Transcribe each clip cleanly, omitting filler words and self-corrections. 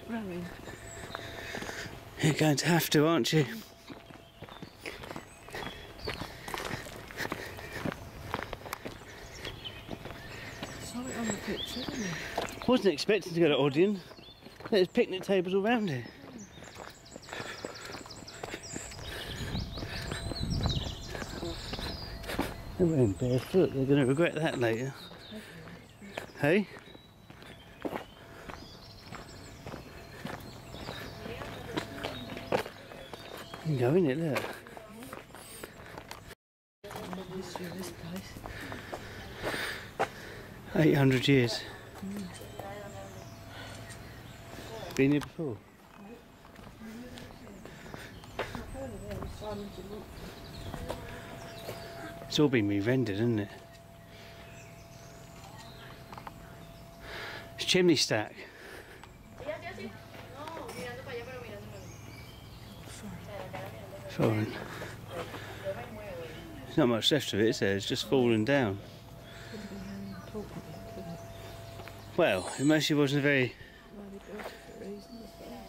rowing. You're going to have to, aren't you? Saw it on the picture, didn't you? Wasn't expecting to go to Odeon. There's picnic tables all round here. They're wearing barefoot, they're going to regret that later. Hey? You can go in it, look. The history of this place. 800 years. Been here before? It's all been re-rendered, isn't it? It's chimney stack. Foreign. There's not much left of it, is there? It's just fallen down. Well, it mostly wasn't very... Well, they built it for a reason as well.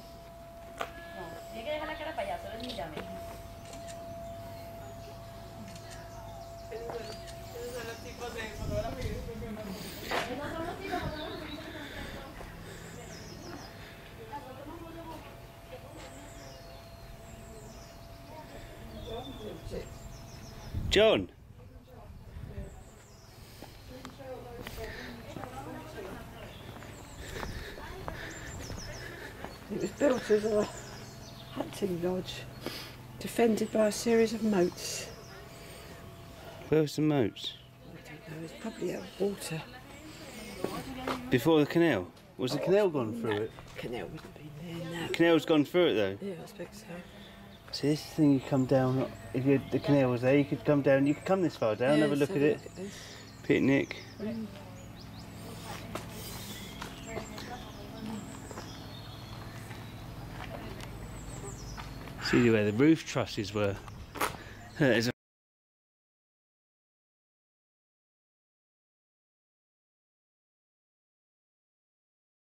John! It was built as a hunting lodge, defended by a series of moats. Where's the moats? I don't know, it's probably out of water. Before the canal? Was the canal gone through it? Canal wouldn't have been there now. The canal's gone through it though? Yeah, I expect so. See, this thing you come down, if the canal was there, you could come down, you could come this far down, have a look at it. Picnic. See where the roof trusses were. There's a